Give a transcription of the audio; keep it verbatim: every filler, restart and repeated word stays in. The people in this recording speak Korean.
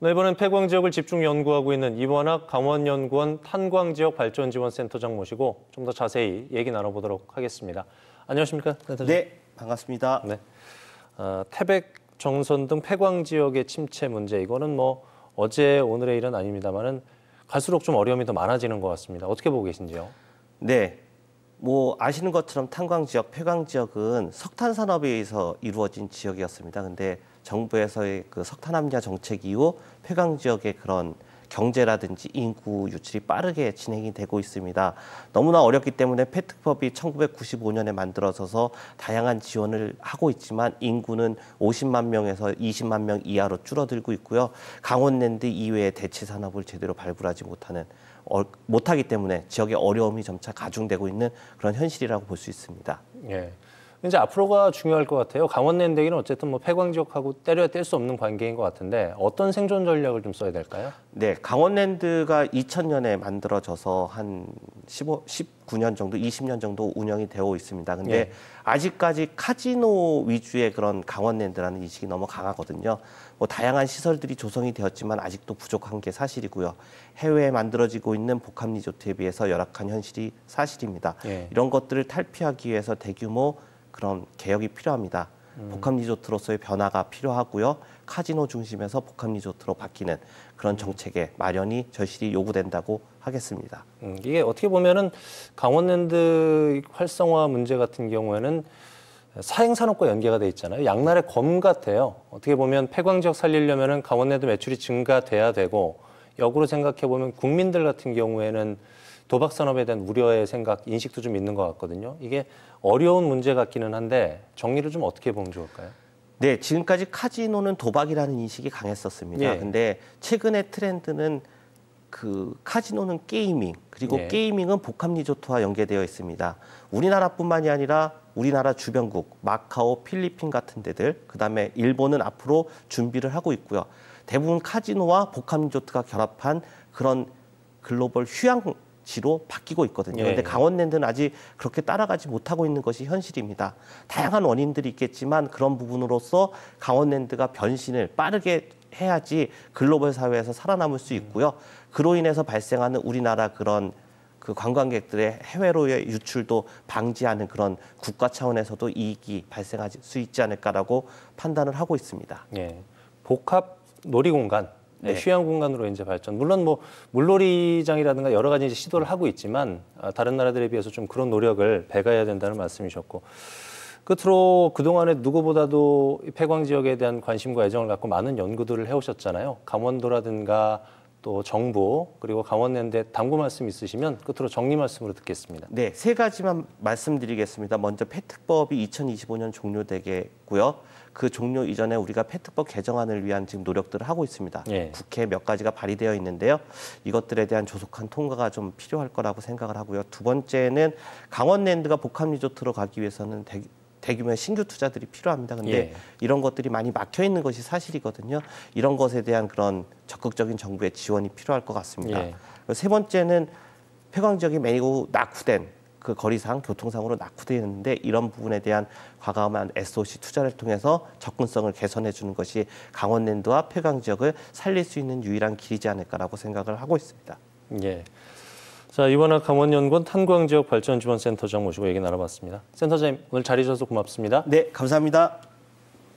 네, 이번엔 폐광 지역을 집중 연구하고 있는 이원학 강원연구원 탄광지역 발전지원센터장 모시고 좀 더 자세히 얘기 나눠보도록 하겠습니다. 안녕하십니까, 센터장? 네, 반갑습니다. 네, 어, 태백, 정선 등 폐광 지역의 침체 문제, 이거는 뭐 어제 오늘의 일은 아닙니다만은 갈수록 좀 어려움이 더 많아지는 것 같습니다. 어떻게 보고 계신지요? 네, 뭐 아시는 것처럼 탄광 지역, 폐광 지역은 석탄 산업에 의해서 이루어진 지역이었습니다. 근데 정부에서의 그 석탄 함량 정책 이후 폐광 지역의 그런 경제라든지 인구 유출이 빠르게 진행이 되고 있습니다. 너무나 어렵기 때문에 폐특법이 천구백구십오 년에 만들어져서 다양한 지원을 하고 있지만 인구는 오십만 명에서 이십만 명 이하로 줄어들고 있고요. 강원랜드 이외의 대체 산업을 제대로 발굴하지 못하는 어, 못하기 때문에 지역의 어려움이 점차 가중되고 있는 그런 현실이라고 볼 수 있습니다. 예. 이제 앞으로가 중요할 것 같아요. 강원랜드기는 어쨌든 뭐 폐광 지역하고 때려야 뗄 수 없는 관계인 것 같은데 어떤 생존 전략을 좀 써야 될까요? 네, 강원랜드가 이천 년에 만들어져서 한 십오, 십구 년 정도, 이십 년 정도 운영이 되어 있습니다. 근데 예. 아직까지 카지노 위주의 그런 강원랜드라는 인식이 너무 강하거든요. 뭐 다양한 시설들이 조성이 되었지만 아직도 부족한 게 사실이고요. 해외에 만들어지고 있는 복합 리조트에 비해서 열악한 현실이 사실입니다. 예. 이런 것들을 탈피하기 위해서 대규모 그런 개혁이 필요합니다. 음. 복합 리조트로서의 변화가 필요하고요. 카지노 중심에서 복합 리조트로 바뀌는 그런 정책의 마련이 절실히 요구된다고 하겠습니다. 음, 이게 어떻게 보면은 강원랜드 활성화 문제 같은 경우에는 사행산업과 연계가 돼 있잖아요. 양날의 검 같아요. 어떻게 보면 폐광 지역 살리려면은 강원랜드 매출이 증가돼야 되고, 역으로 생각해 보면 국민들 같은 경우에는 도박 산업에 대한 우려의 생각, 인식도 좀 있는 것 같거든요. 이게 어려운 문제 같기는 한데 정리를 좀 어떻게 보면 좋을까요? 네, 지금까지 카지노는 도박이라는 인식이 강했었습니다. 예. 근데 최근의 트렌드는 그 카지노는 게이밍, 그리고 예. 게이밍은 복합 리조트와 연계되어 있습니다. 우리나라뿐만이 아니라 우리나라 주변국, 마카오, 필리핀 같은 데들, 그다음에 일본은 앞으로 준비를 하고 있고요. 대부분 카지노와 복합 리조트가 결합한 그런 글로벌 휴양 지로 바뀌고 있거든요. 그런데 예. 강원랜드는 아직 그렇게 따라가지 못하고 있는 것이 현실입니다. 다양한 원인들이 있겠지만 그런 부분으로서 강원랜드가 변신을 빠르게 해야지 글로벌 사회에서 살아남을 수 있고요. 그로 인해서 발생하는 우리나라 그런 그 관광객들의 해외로의 유출도 방지하는 그런 국가 차원에서도 이익이 발생할 수 있지 않을까라고 판단을 하고 있습니다. 예. 복합 놀이공간. 네. 휴양 공간으로 이제 발전. 물론 뭐 물놀이장이라든가 여러 가지 이제 시도를 하고 있지만 다른 나라들에 비해서 좀 그런 노력을 배가해야 된다는 말씀이셨고, 끝으로 그동안에 누구보다도 폐광 지역에 대한 관심과 애정을 갖고 많은 연구들을 해오셨잖아요. 강원도라든가 또 정부, 그리고 강원랜드에 당부 말씀 있으시면 끝으로 정리 말씀으로 듣겠습니다. 네, 세 가지만 말씀드리겠습니다. 먼저 폐특법이 이천이십오 년 종료되겠고요. 그 종료 이전에 우리가 폐특법 개정안을 위한 지금 노력들을 하고 있습니다. 예. 국회 몇 가지가 발의되어 있는데요. 이것들에 대한 조속한 통과가 좀 필요할 거라고 생각을 하고요. 두 번째는 강원랜드가 복합 리조트로 가기 위해서는 대, 대규모의 신규 투자들이 필요합니다. 근데 예. 이런 것들이 많이 막혀 있는 것이 사실이거든요. 이런 것에 대한 그런 적극적인 정부의 지원이 필요할 것 같습니다. 예. 세 번째는 폐광 지역이 매우 낙후된 그 거리상, 교통상으로 낙후되는데 이런 부분에 대한 과감한 에스오씨 투자를 통해서 접근성을 개선해 주는 것이 강원랜드와 폐광 지역을 살릴 수 있는 유일한 길이지 않을까라고 생각을 하고 있습니다. 예. 자, 이원학 강원연구원 탄광지역 발전지원센터장 모시고 얘기 나눠봤습니다. 센터장님, 오늘 자리해 주셔서 고맙습니다. 네, 감사합니다.